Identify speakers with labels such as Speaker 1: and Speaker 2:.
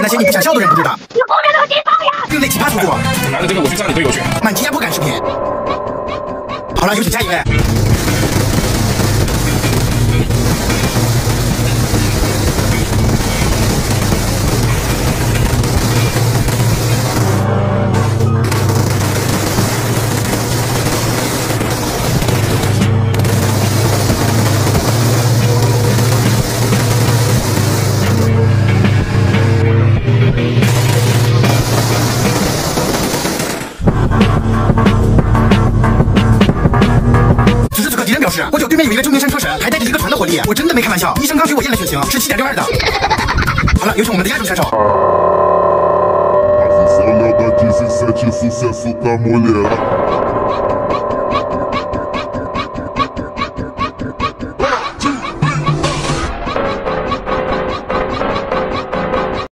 Speaker 1: 那些你不想笑的人不知道。
Speaker 2: 你后面那个地方呀！
Speaker 1: 另类奇葩操作，
Speaker 3: 拿着这个我去炸你队友去。
Speaker 1: 满级压迫感视频。好了，有请下一位。此时此刻，敌人表示，我脚对面有一个正面山车神，还带着一个船的火力，我真的没开玩笑。医生刚给我验了血型，是7.62的。好了，有请我们的压轴选手。
Speaker 4: Olha da 17, sucesso da mulher.